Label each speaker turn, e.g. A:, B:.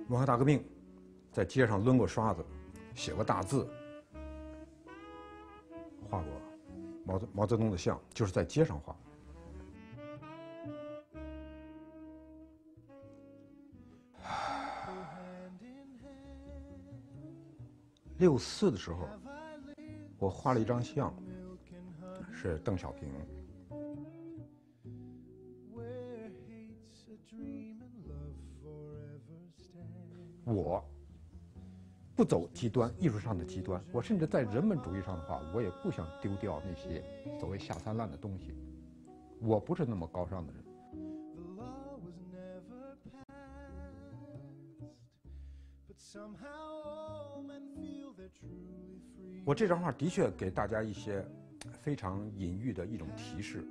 A: 文化大革命，在街上抡过刷子，写过大字，画过毛泽东的像，就是在街上画。64的时候，我画了一张像，是邓小平。我不走极端，艺术上的极端，我甚至在人本主义上的话，我也不想丢掉那些所谓下三滥的东西。我不是那么高尚的人。我这张画的确给大家一些非常隐喻的一种提示。